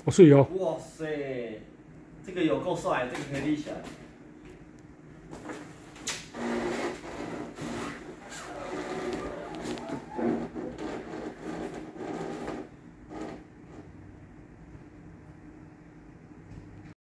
哦，是有。 哇塞，这个有够帅，这个可以立起来。